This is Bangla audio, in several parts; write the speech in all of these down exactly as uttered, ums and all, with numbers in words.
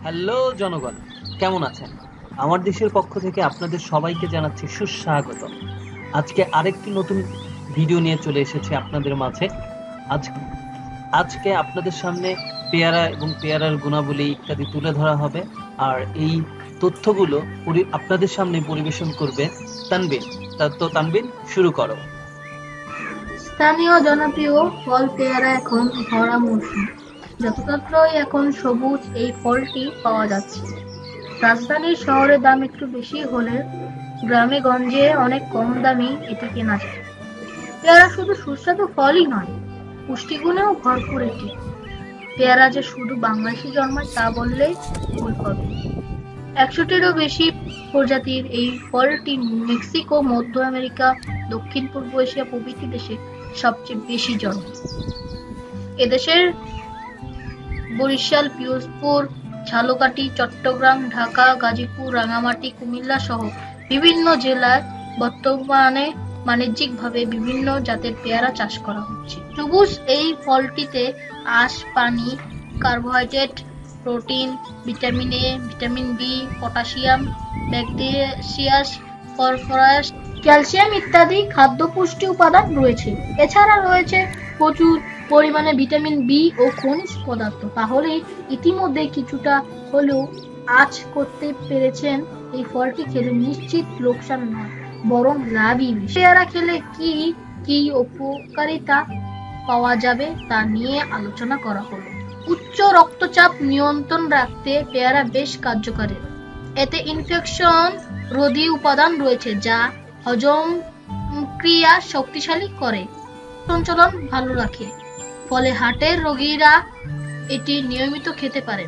হ্যালো জনগণ, কেমন আছেন? আমার দেশের পক্ষ থেকে আপনাদের সবাইকে জানাচ্ছি সুস্বাগত। আজকে আরেকটি নতুন ভিডিও নিয়ে চলে এসেছি আপনাদের মাঝে। আজ আজকে আপনাদের সামনে পেয়ারা এবং পেয়ারার গুণাবলী ইত্যাদি তুলে ধরা হবে, আর এই তথ্যগুলো পরি- আপনাদের সামনে পরিবেশন করবে তানবিন। তা- তো তানবিন, শুরু করো। স্থানীয় জনপ্রিয় ফল পেয়ারা এখন ভরা মৌসুম। যত্রতত্রই এখন সবুজ এই ফলটি পাওয়া যাচ্ছে। রাজধানীর শহরে দাম একটু বেশি হলে গ্রামে গঞ্জে অনেক কম দামি এটি কেনা যায়। পেয়ারা শুধু সুস্বাদু ফলই নয়, পুষ্টিগুণেও ভরপুর এটি। পেয়ারা যে শুধু বাংলাদেশে জন্মায় তা বললেই ভুল হবে। একশোটিরও বেশি প্রজাতির এই ফলটি মেক্সিকো, মধ্য আমেরিকা, দক্ষিণ পূর্ব এশিয়া প্রভৃতি দেশে সবচেয়ে বেশি জন্মে। এদেশের বরিশাল, পিরোজপুর, ঝালকাঠি, চট্টগ্রাম, ঢাকা, গাজীপুর, রাঙ্গামাটি, কুমিল্লা সহ বিভিন্ন জেলায় বর্তমানে বাণিজ্যিকভাবে বিভিন্ন জাতের পেয়ারা চাষ করা হচ্ছে। সবুজ এই ফলটিতে আঁশ, পানি, carbohydrate, protein, vitamin A, vitamin B, potassium, magnesium, phosphorus, calcium ইত্যাদি খাদ্য পুষ্টি উপাদান রয়েছে। এছাড়া রয়েছে প্রচুর পরিমাণে ভিটামিন বি ও খনিজ পদার্থ। তাহলে ইতিমধ্যে কিছুটা হলেও আঁচ করতে পেরেছেন এই ফলটি খেলে নিশ্চিত লোকসান নয়, বরং লাভই বেশি। পেয়ারা খেলে কি কি উপকারিতা পাওয়া যাবে তা নিয়ে আলোচনা করা হলো। উচ্চ রক্তচাপ নিয়ন্ত্রণ রাখতে পেয়ারা বেশ কার্যকরী। এতে ইনফেকশন রোধী উপাদান রয়েছে যা হজম ক্রিয়া শক্তিশালী করে, সঞ্চালন ভালো রাখে। ফলে হার্টের রোগীরা এটি নিয়মিত খেতে পারেন।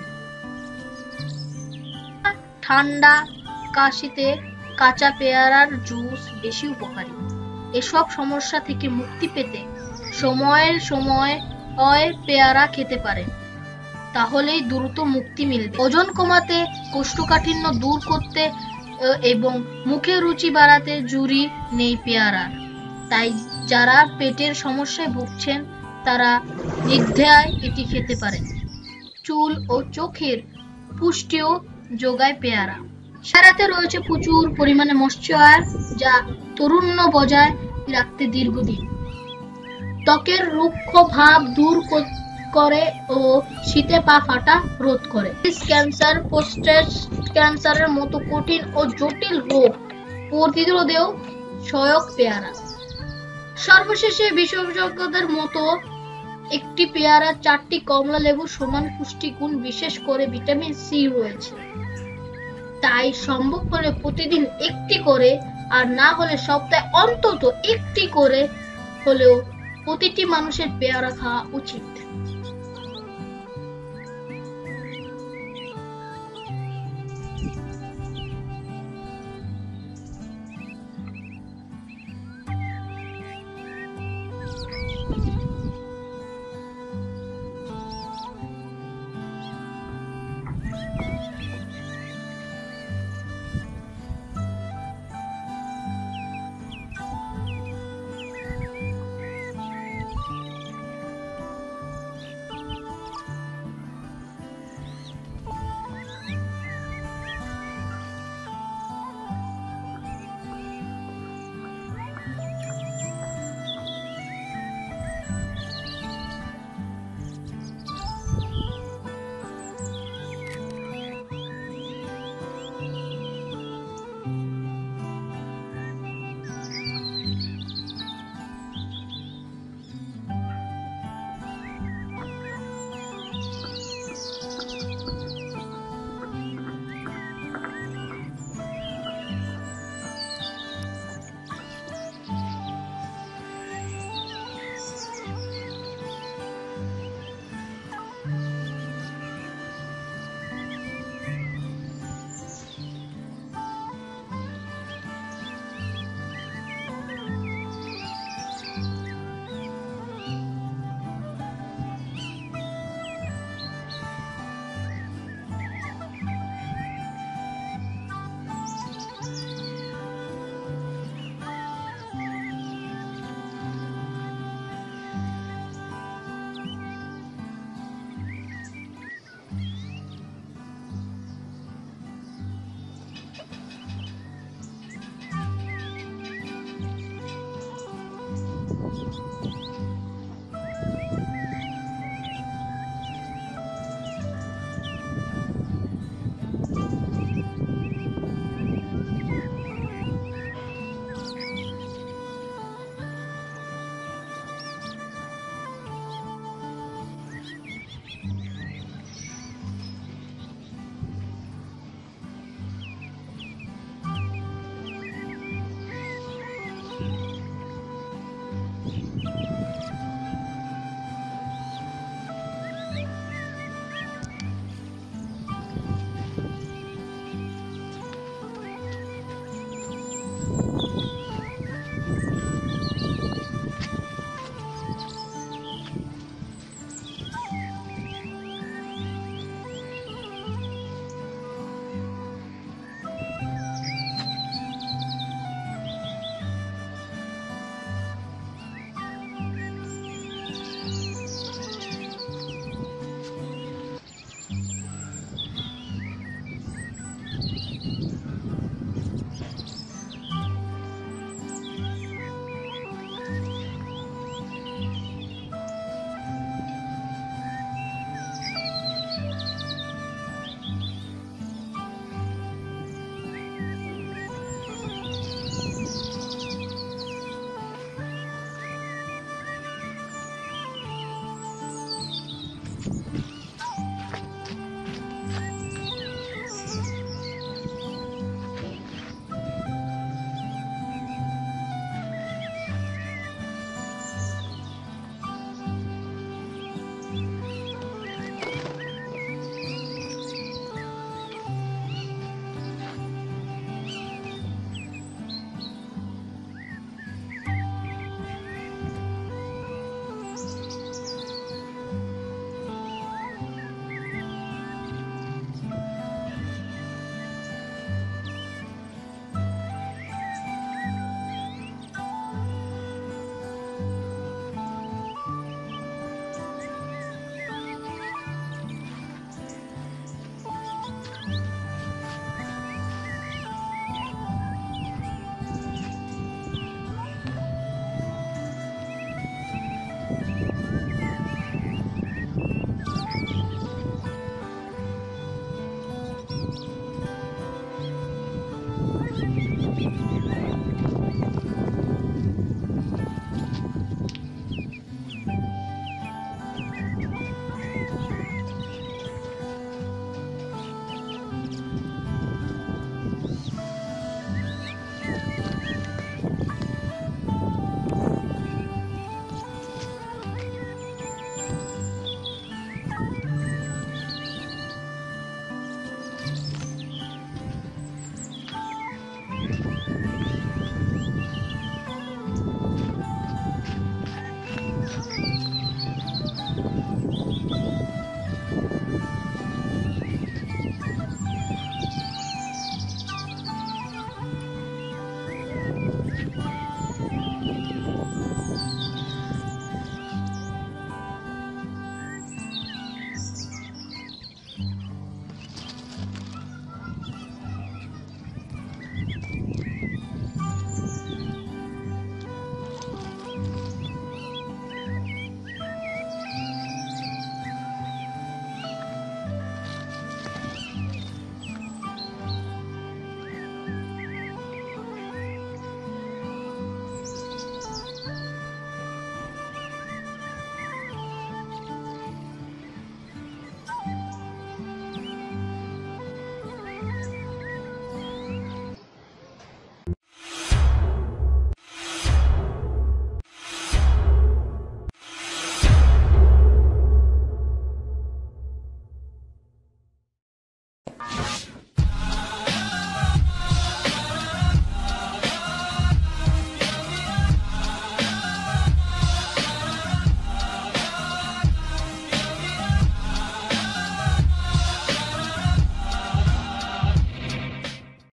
ঠান্ডা কাশিতে কাঁচা পেয়ারার জুস বেশি উপকারী। এসব সমস্যা থেকে মুক্তি পেতে সময়ের সময় পেয়ারা খেতে পারেন, তাহলেই দ্রুত মুক্তি মিলবে। ওজন কমাতে, কোষ্ঠকাঠিন্য দূর করতে এবং মুখে রুচি বাড়াতে জুড়ি নেই পেয়ারার। তাই যারা পেটের সমস্যায় ভুগছেন তারা নির্দ্বিধায় এটি খেতে পারেন। চুল ও চোখের পুষ্টিও যোগায় পেয়ারা। পেয়ারাতে রয়েছে প্রচুর পরিমাণে ময়েশ্চার যা তারুণ্য বজায় রাখতে দীর্ঘদিন ত্বকের রুক্ষ ভাব দূর করে ও শীতে পা ফাটা রোধ করে। ক্যান্সার, প্রোস্টেট ক্যান্সারের মতো কঠিন ও জটিল রোগ প্রতিরোধেও সহায়ক পেয়ারা। সর্বশেষে বিশেষজ্ঞদের মতো একটি পেয়ারা চারটি কমলা লেবুর সমান পুষ্টিগুণ, বিশেষ করে ভিটামিন সি রয়েছে। তাই সম্ভব হলে প্রতিদিন একটি করে, আর না হলে সপ্তাহে অন্তত একটি করে হলেও প্রতিটি মানুষের পেয়ারা খাওয়া উচিত।